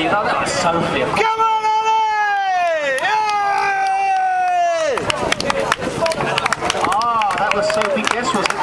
Oh, that was Sophie. Come on, Ollie! Yay! Oh, that was Sophie Guess, wasn't it?